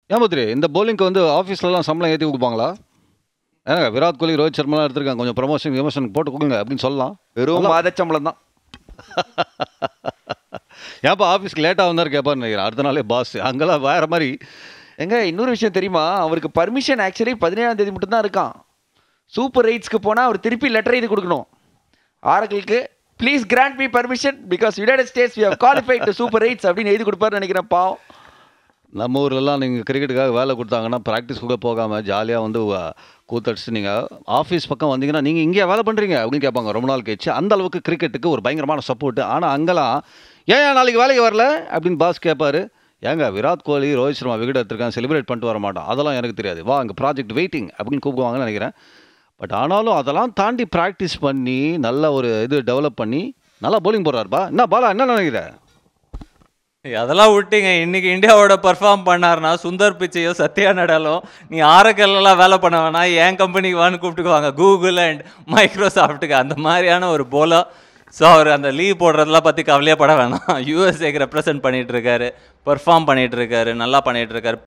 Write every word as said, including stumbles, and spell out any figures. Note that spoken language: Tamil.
ஏன் பத்ரி இந்த பவுலிங்க்கு வந்து ஆஃபீஸ்லலாம் சம்பளம் ஏற்றி கொடுப்பாங்களா? ஏங்க விராட் கோலி ரோஹித் சர்மாலாம் எடுத்திருக்காங்க, கொஞ்சம் ப்ரமோஷன் விமர்சனம் போட்டு கொடுங்க அப்படின்னு சொல்லலாம். வெறும் மாத சம்பளம் தான். ஏன்ப்பா ஆஃபீஸ்க்கு லேட்டாக வந்தார் கேட்பான்னு நினைக்கிறேன். அடுத்த நாளே பாஸ் அங்கெல்லாம் வேற மாதிரி. எங்க இன்னொரு விஷயம் தெரியுமா, அவருக்கு பர்மிஷன் ஆக்சுவலி பதினேழாம் தேதி மட்டும் தான் இருக்கான். சூப்பர் ரைட்ஸ்க்கு போனால் அவர் திருப்பி லெட்டர் எழுதி கொடுக்கணும் ஆரக்கிளுக்கு. Please grant me permission because United States we have qualified to super rights அப்படின்னு எழுதி கொடுப்பாருன்னு நினைக்கிறேன். பாவம். நம்ம ஊர்லலாம் நீங்கள் கிரிக்கெட்டுக்காக வேலை கொடுத்தாங்கன்னா ப்ராக்டிஸ் கூட போகாமல் ஜாலியாக வந்து கூத்தடிச்சு நீங்கள் ஆஃபீஸ் பக்கம் வந்தீங்கன்னா நீங்கள் இங்கே வேலை பண்ணுறீங்க அப்படின்னு கேட்பாங்க ரொம்ப நாள் கழிச்சு. அந்த அளவுக்கு கிரிக்கெட்டுக்கு ஒரு பயங்கரமான சப்போர்ட்டு. ஆனால் அங்கெல்லாம் ஏன் ஏன் நாளைக்கு வேலைக்கு வரல அப்படின்னு பாஸ் கேட்பாரு. ஏங்க விராட் கோலி ரோஹித் சர்மா விக்கெட் எடுத்திருக்கான், செலிப்ரேட் பண்ணிட்டு வர மாட்டோம், அதெல்லாம் எனக்கு தெரியாது, வா அங்கே ப்ராஜெக்ட் வெயிட்டிங் அப்படின்னு கூப்பிடுவாங்கன்னு நினைக்கிறேன். பட் ஆனாலும் அதெல்லாம் தாண்டி ப்ராக்டிஸ் பண்ணி நல்ல ஒரு இது டெவலப் பண்ணி நல்லா பவுலிங் போடுறாருப்பா. என்ன பாலா என்ன நினைக்கிறேன்? அதெல்லாம் விட்டீங்க. இன்னைக்கு இந்தியாவோட பர்ஃபார்ம் பண்ணார்னா சுந்தர் பிச்சையோ சத்யா நடாலும் நீ ஆரக்கல்லாம் வேலை பண்ண வேணாம், என் கம்பெனிக்கு வான்னு கூப்பிட்டுக்குவாங்க, கூகுள் அண்ட் மைக்ரோசாஃப்ட்டுக்கு. அந்த மாதிரியான ஒரு போலர். ஸோ அவர் அந்த லீவ் போடுறதெல்லாம் பற்றி கவலையே பட வேணாம். யூஎஸ்ஏக்கு ரெப்ரசன்ட் பண்ணிகிட்டு இருக்காரு, பர்ஃபார்ம் பண்ணிகிட்டு இருக்காரு, நல்லா பண்ணிகிட்டு இருக்காரு.